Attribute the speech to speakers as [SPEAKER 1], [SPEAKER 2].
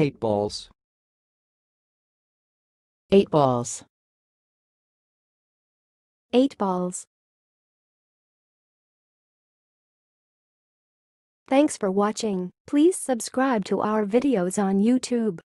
[SPEAKER 1] Eight balls.
[SPEAKER 2] 8balls.
[SPEAKER 3] 8balls. Thanks for watching. Please subscribe to our videos on YouTube.